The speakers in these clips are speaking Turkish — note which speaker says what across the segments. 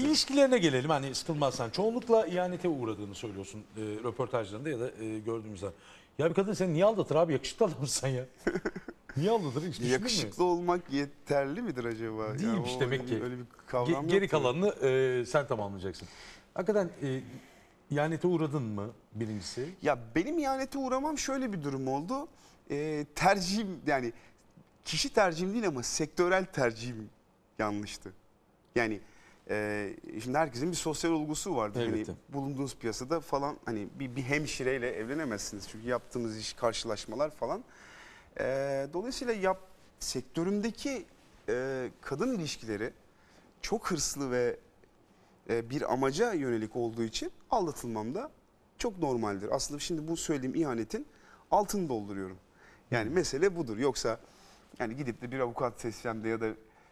Speaker 1: İlişkilerine gelelim hani sıkılmazsan. Çoğunlukla ihanete uğradığını söylüyorsun röportajlarında ya da gördüğümüzde. Ya bir kadın seni niye aldatır abi? Yakışıklı adamsın ya. Niye aldatır? Hiç düşündün mü?
Speaker 2: Yakışıklı olmak yeterli midir acaba?
Speaker 1: Değilmiş
Speaker 2: Yani
Speaker 1: demek ki.
Speaker 2: öyle bir kavram
Speaker 1: Geri
Speaker 2: yok
Speaker 1: kalanını sen tamamlayacaksın. Hakikaten ihanete uğradın mı birincisi?
Speaker 2: Ya benim ihanete uğramam şöyle bir durum oldu. Tercihim yani kişi tercihim değil ama sektörel tercihim yanlıştı. Yani şimdi herkesin bir sosyal olgusu vardır.
Speaker 1: Elbette.
Speaker 2: Hani bulunduğunuz piyasada falan hani bir hemşireyle evlenemezsiniz. Çünkü yaptığınız iş karşılaşmalar falan. Dolayısıyla sektörümdeki kadın ilişkileri çok hırslı ve bir amaca yönelik olduğu için aldatılmam da çok normaldir. Aslında şimdi bu söylediğim ihanetin altını dolduruyorum. Yani mesele budur. Yoksa yani gidip de bir avukat seçsem de ya da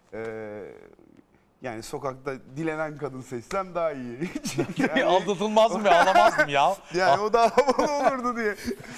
Speaker 2: yani sokakta dilenen kadın seçsem daha iyi. Yani,
Speaker 1: Aldatılmaz mı? Ağlamazdım ya.
Speaker 2: yani o daha havalı olurdu diye.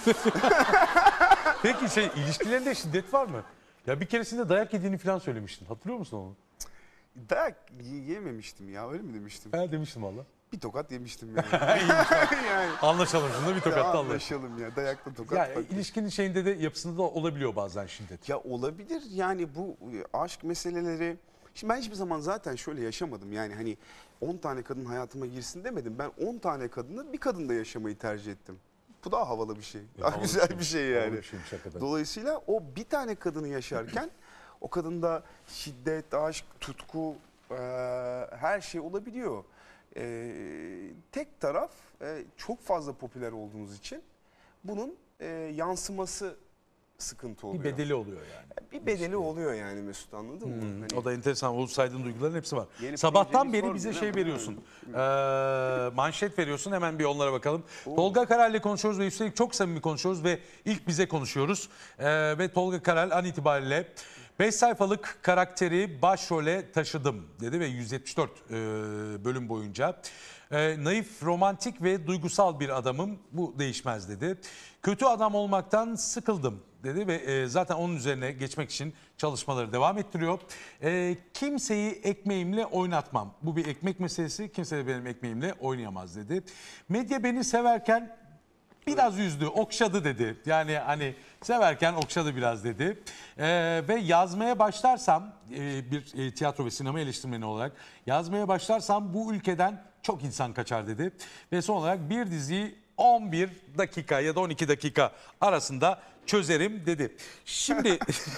Speaker 1: Peki ilişkilerinde şiddet var mı? Ya bir keresinde dayak yediğini falan söylemiştin. Hatırlıyor musun onu?
Speaker 2: Dayak yememiştim ya, öyle mi demiştim?
Speaker 1: Ha demiştim valla.
Speaker 2: Bir tokat yemiştim yani. yani.
Speaker 1: Anlaşalım şunda bir tokat da
Speaker 2: Anlaşalım ya, dayakla tokat.
Speaker 1: Ya ilişkinin şeyinde de yapısında da olabiliyor bazen şiddet.
Speaker 2: Ya olabilir yani bu aşk meseleleri. Şimdi ben hiçbir zaman zaten şöyle yaşamadım. Yani hani 10 tane kadın hayatıma girsin demedim. Ben 10 tane kadını bir kadında yaşamayı tercih ettim. Bu daha havalı bir şey. Daha
Speaker 1: havalı
Speaker 2: güzel
Speaker 1: bir
Speaker 2: bir
Speaker 1: şey.
Speaker 2: şey yani.
Speaker 1: Havalı bir şeymiş hakikaten.
Speaker 2: Dolayısıyla o bir tane kadını yaşarken o kadında şiddet, aşk, tutku her şey olabiliyor. Tek taraf çok fazla popüler olduğunuz için bunun yansıması sıkıntı oluyor.
Speaker 1: Bir bedeli oluyor yani.
Speaker 2: Bir bedeli oluyor yani Mesut, anladın mı? Hani
Speaker 1: O da enteresan. O saydığın duyguların hepsi var.
Speaker 2: Yeni
Speaker 1: Sabahtan
Speaker 2: projemiz
Speaker 1: beri
Speaker 2: var,
Speaker 1: bize
Speaker 2: değil
Speaker 1: şey
Speaker 2: mi?
Speaker 1: veriyorsun. Manşet veriyorsun. Hemen bir onlara bakalım. Tolga Karel'le konuşuyoruz ve üstelik çok samimi konuşuyoruz ve ilk bize konuşuyoruz. Ve Tolga Karel an itibariyle 5 sayfalık karakteri başrole taşıdım dedi ve 174 bölüm boyunca. Naif, romantik ve duygusal bir adamım. Bu değişmez dedi. Kötü adam olmaktan sıkıldım dedi ve zaten onun üzerine geçmek için çalışmaları devam ettiriyor. Kimseyi ekmeğimle oynatmam. Bu bir ekmek meselesi. Kimse de benim ekmeğimle oynayamaz dedi. Medya beni severken biraz üzdü, okşadı dedi. Yani hani severken okşadı biraz dedi. Ve yazmaya başlarsam bir tiyatro ve sinema eleştirmeni olarak yazmaya başlarsam bu ülkeden çok insan kaçar dedi. Ve son olarak bir diziyi 11 dakika ya da 12 dakika arasında çözerim dedi. Şimdi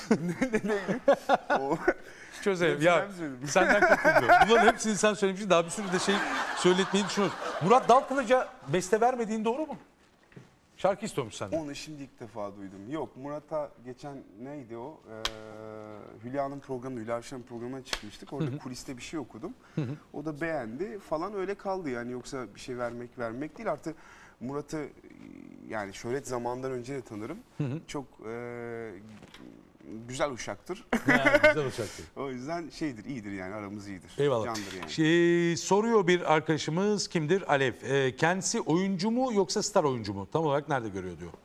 Speaker 1: çözerim ya, senden katıldım. Bunların hepsini sen söylemişsin, daha bir sürü de şey söyletmeyi düşünüyoruz. Murat Dalkılıç'a beste vermediğin doğru mu? Şarkı istiyormuş senden.
Speaker 2: onu şimdi ilk defa duydum. Yok, Murat'a geçen neydi o? Hülya'nın programı, Hülya Avşar'ın programına çıkmıştık. Orada kuliste bir şey okudum. O da beğendi falan, öyle kaldı yani. Yoksa bir şey vermek değil. Artık Murat'ı yani şöhret zamandan önce de tanırım. Çok güzel uşaktır.
Speaker 1: Yani güzel uşaktır.
Speaker 2: O yüzden şeydir, iyidir yani, aramız iyidir.
Speaker 1: Eyvallah.
Speaker 2: Candır yani.
Speaker 1: Soruyor bir arkadaşımız, kimdir? Alev. Kendisi oyuncu mu yoksa star oyuncu mu? Tam olarak nerede görüyor diyor.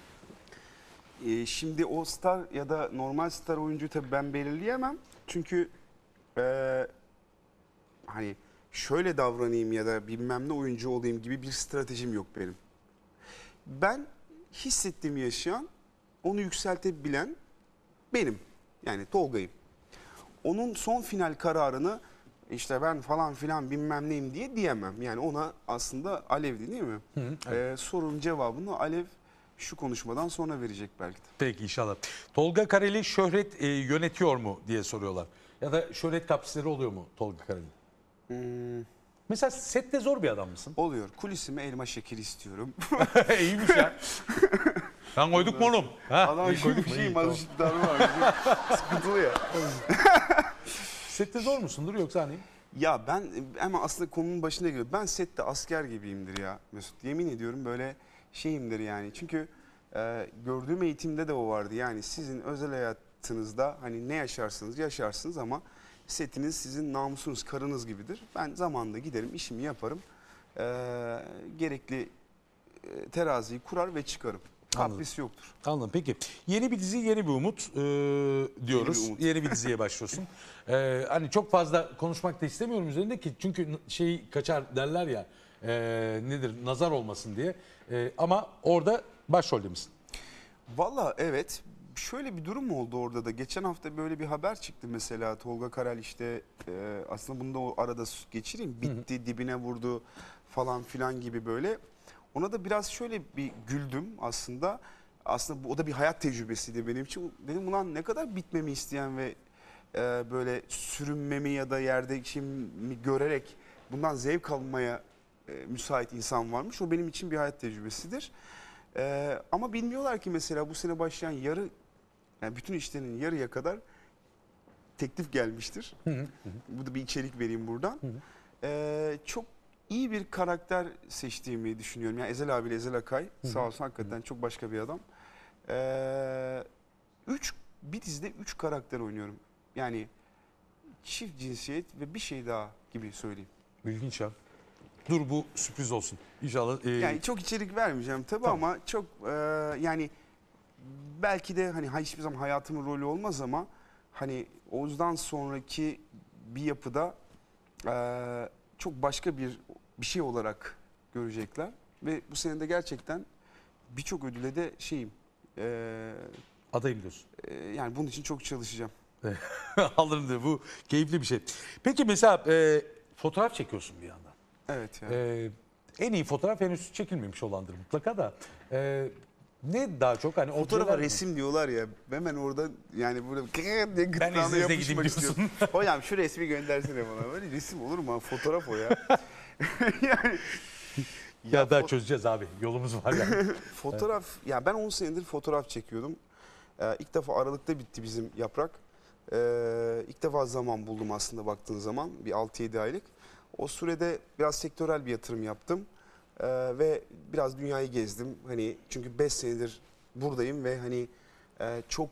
Speaker 2: Şimdi o star ya da normal star oyuncuyu tabii ben belirleyemem. Çünkü hani şöyle davranayım ya da bilmem ne oyuncu olayım gibi bir stratejim yok benim. Ben hissettiğimi yaşayan, onu yükseltebilen benim. Yani Tolga'yım. Onun son final kararını işte ben falan filan bilmem neyim diye diyemem. Yani ona aslında Alev'di değil mi?
Speaker 1: Evet.
Speaker 2: Sorunun cevabını Alev şu konuşmadan sonra verecek belki de.
Speaker 1: Peki inşallah. Tolga Kareli şöhret yönetiyor mu diye soruyorlar. Ya da şöhret kaprisleri oluyor mu Tolga Kareli? Mesela sette zor bir adam mısın?
Speaker 2: Oluyor. Kulisime elma şekeri istiyorum.
Speaker 1: İyiymiş ya. Ben koyduk mu oğlum?
Speaker 2: Adam şimdi bir şey mazışıkları var. Sıkıntılı ya.
Speaker 1: Sette zor musundur yoksa hani?
Speaker 2: Ya ben ama aslında konunun başına geliyor. Ben sette asker gibiyimdir ya Mesut. Yemin ediyorum böyle şeyimdir yani. Çünkü gördüğüm eğitimde de o vardı. Yani sizin özel hayatınızda hani ne yaşarsınız ama setiniz sizin namusunuz, karınız gibidir. Ben zamanında giderim, işimi yaparım. Gerekli teraziyi kurar ve çıkarım. Kapris yoktur.
Speaker 1: Anladım. Peki yeni bir dizi, yeni bir umut diyoruz.
Speaker 2: Yeni bir umut.
Speaker 1: Yeni bir diziye başlıyorsun. Hani çok fazla konuşmak da istemiyorum üzerinde ki çünkü şey kaçar derler ya nedir nazar olmasın diye. Ama orada başrolde misin?
Speaker 2: Valla evet. Şöyle bir durum oldu orada da. Geçen hafta böyle bir haber çıktı mesela. Tolga Karel işte aslında bunu da o arada geçireyim. Bitti, dibine vurdu falan filan gibi böyle. Ona da biraz şöyle bir güldüm aslında. Aslında o da bir hayat tecrübesiydi benim için. Dedim ulan ne kadar bitmemi isteyen ve böyle sürünmemi ya da yerde işimi görerek bundan zevk almaya müsait insan varmış. O benim için bir hayat tecrübesidir. Ama bilmiyorlar ki mesela bu sene başlayan yani bütün işlerinin yarıya kadar teklif gelmiştir. Bu da bir içerik vereyim buradan. Çok iyi bir karakter seçtiğimi düşünüyorum. Yani Ezel abiyle Ezel Akay sağ olsun hakikaten çok başka bir adam. Bir dizide 3 karakter oynuyorum. Yani çift cinsiyet ve bir şey daha gibi söyleyeyim.
Speaker 1: İlginç ya. Dur bu sürpriz olsun. İnşallah.
Speaker 2: Yani çok içerik vermeyeceğim tabii
Speaker 1: Tamam.
Speaker 2: ama çok yani belki de hani hiçbir zaman hayatımın rolü olmaz ama hani Oğuz'dan sonraki bir yapıda çok başka bir şey olarak görecekler ve bu sene de gerçekten birçok ödüle de
Speaker 1: Adayım diyorsun.
Speaker 2: yani bunun için çok çalışacağım.
Speaker 1: Alırım diyor. Bu keyifli bir şey. Peki mesela fotoğraf çekiyorsun bir yandan.
Speaker 2: Evet yani.
Speaker 1: En iyi fotoğraf henüz çekilmemiş olandır mutlaka da. Ne daha çok hani
Speaker 2: Fotoğrafa
Speaker 1: objeler mi?
Speaker 2: resim diyorlar ya hemen orada yani böyle diye
Speaker 1: Ben
Speaker 2: gırtlağına
Speaker 1: izninizle gideyim
Speaker 2: yapışmak
Speaker 1: diyorsun.
Speaker 2: istiyorum. Hocam şu resmi göndersene bana. Böyle resim olur mu? Fotoğraf o ya. yani
Speaker 1: Ya daha çözeceğiz abi. Yolumuz var yani.
Speaker 2: fotoğraf ya ben 10 senedir fotoğraf çekiyordum. İlk defa Aralık'ta bitti bizim Yaprak. İlk defa zaman buldum aslında baktığın zaman bir 6-7 aylık. O sürede biraz sektörel bir yatırım yaptım. Ve biraz dünyayı gezdim. Hani çünkü 5 senedir buradayım ve hani çok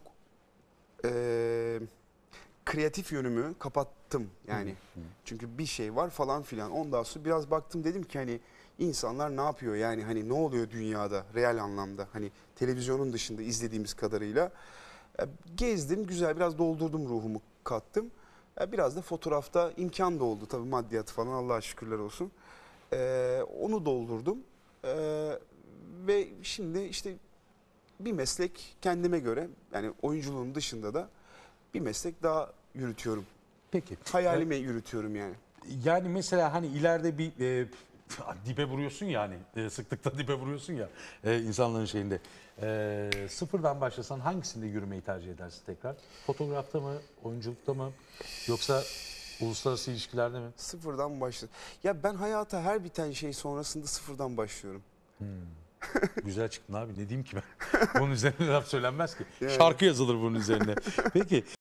Speaker 2: kreatif yönümü kapattım yani. Çünkü bir şey var falan filan. Ondan sonra biraz baktım dedim ki hani insanlar ne yapıyor yani hani ne oluyor dünyada real anlamda hani televizyonun dışında izlediğimiz kadarıyla. Gezdim güzel biraz doldurdum ruhumu kattım. Biraz da fotoğrafta imkan da oldu tabii maddiyat falan Allah'a şükürler olsun. Onu doldurdum. Ve şimdi işte bir meslek kendime göre yani oyunculuğun dışında da bir meslek daha yürütüyorum.
Speaker 1: Peki.
Speaker 2: Hayalimi yürütüyorum yani.
Speaker 1: Yani mesela hani ileride bir dibe vuruyorsun ya hani sıklıkla dibe vuruyorsun ya insanların şeyinde. Sıfırdan başlasan hangisinde yürümeyi tercih edersin tekrar? Fotoğrafta mı, oyunculukta mı yoksa uluslararası ilişkilerde mi?
Speaker 2: Sıfırdan başla. Ya ben hayata her biten şey sonrasında sıfırdan başlıyorum.
Speaker 1: Güzel çıktın abi ne diyeyim ki ben? Bunun üzerine laf söylenmez ki.
Speaker 2: Yani.
Speaker 1: Şarkı yazılır bunun üzerine. Peki.